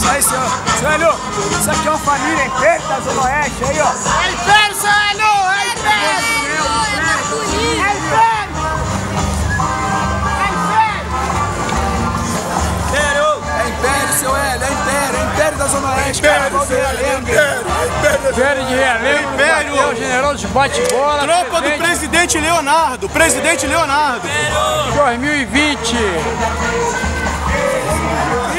Aí, senhor Hélio, isso aqui é uma família inteira da Zona Oeste, aí, ó. É Império, seu Hélio! É Império! É Império! É Império, seu Hélio, é Império da Zona Oeste, cara. Império de Realengo, Império, general de bate-bola. Tropa do presidente Leonardo, presidente Leonardo. 2020.